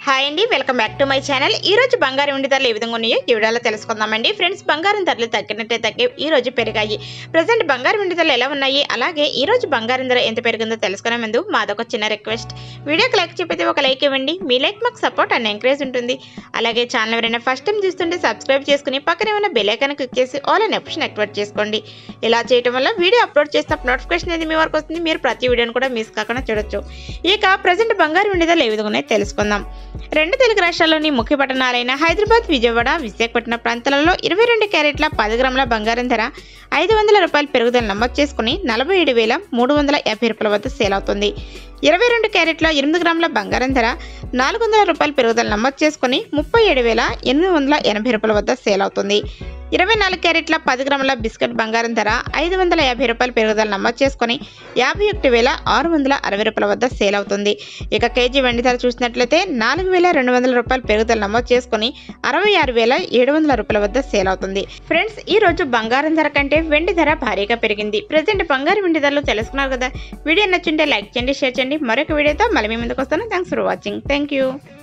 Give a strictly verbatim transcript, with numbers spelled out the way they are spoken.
Hi అండి, welcome back to my channel. ఈ రోజు బంగారం వెండి ధరలు ఏ విధంగా ఉన్నాయో ఈ వీడియోలో తెలుసుకుందామండి. ఫ్రెండ్స్, బంగారం ధరలు తగ్గినట్టే తగ్గి ఈ రోజు పెరిగాయి. ప్రజెంట్ బంగారం వెండి ధరలు ఎలా ఉన్నాయి, అలాగే ఈ రోజు బంగారం ధర ఎంత పెరిగిందో తెలుసుకునే ముందు మాదొక చిన్న రిక్వెస్ట్. వీడియోకి లైక్ చెప్పితే ఒక లైక్ ఇవ్వండి. మీ లైక్ మాకు సపోర్ట్ అండ్ ఎంకరేజ్ ఉంటుంది. అలాగే ఛానల్ ఎవరైనా ఫస్ట్ టైం చూస్తుంటే సబ్స్క్రైబ్ చేసుకుని పక్కనే ఉన్న బెల్ ఐకాన్ క్లిక్ చేసి ఆల్ అనే ఆప్షన్ యాక్టివేట్ చేసుకోండి. ఇలా చేయడం వల్ల వీడియో అప్లోడ్ చేసిన నోటిఫికేషన్ అనేది మీ వరకు వస్తుంది. మీరు ప్రతి వీడియోని కూడా మిస్ కాకుండా చూడొచ్చు. ఇక ప్రజెంట్ బంగారం వెండి ధరలు ఏ విధంగా ఉన్నాయో తెలుసుకుందాం. రెండు తెలుగు రాష్ట్రాల్లోని ముఖ్య పట్టణాలైన హైదరాబాద్, విజయవాడ, విశాఖపట్నం ప్రాంతాలలో ఇరవై రెండు క్యారెట్ల పది గ్రాముల బంగారం ధర ఐదు వందల రూపాయల పెరుగుదల నమోదు చేసుకుని నలభై ఏడు వేల మూడు వందల యాభై రూపాయల వద్ద సేల్ అవుతుంది. ఇరవై రెండు క్యారెట్ల ఎనిమిది గ్రాముల బంగారం ధర నాలుగు వందల రూపాయల పెరుగుదల నమోదు చేసుకుని ముప్పై ఏడు వేల ఎనిమిది వందల ఎనభై రూపాయల వద్ద సేల్ అవుతుంది. ఇరవై నాలుగు క్యారెట్ల పది గ్రాముల బిస్కెట్ బంగారం ధర ఐదు వందల యాభై రూపాయల పెరుగుదల నమోదు చేసుకుని యాభై ఒకటి వేల ఆరు వందల అరవై రూపాయల వద్ద సేల్ అవుతుంది. ఇక కేజీ వెండి ధర చూసినట్లయితే నాలుగు వేల రెండు వందల రూపాయల పెరుగుదల నమోదు చేసుకుని అరవై ఆరు వేల ఏడు వందల రూపాయల వద్ద సేల్ అవుతుంది. ఫ్రెండ్స్, ఈ రోజు బంగారం ధర కంటే వెండి ధర భారీగా పెరిగింది. ప్రజెంట్ బంగారం వెండి ధరలు తెలుసుకున్నారు కదా. వీడియో నచ్చుంటే లైక్ చేయండి, షేర్ చేయండి. మరొక వీడియోతో మళ్ళీ మీ ముందుకు వస్తాను. Thanks for watching. Thank you.